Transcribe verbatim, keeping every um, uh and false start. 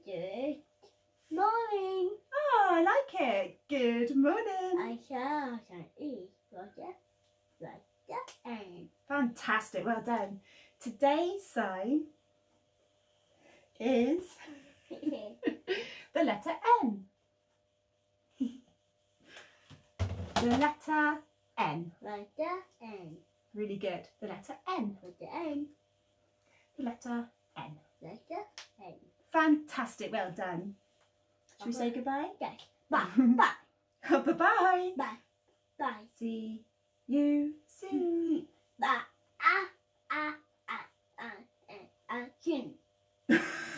Good morning. Oh, I like it. Good morning. I shall eat Roger, Roger, and Fantastic. Well done. Today's sign is the letter N. The letter N. Roger, and Really good. The letter N. Roger, and The letter N. Roger, and Fantastic. Well done. Should we say goodbye? yes. Bye, bye, Bye-bye. bye, bye. See you soon. Bye. Ah, ah, ah, ah, ah, ah, soon.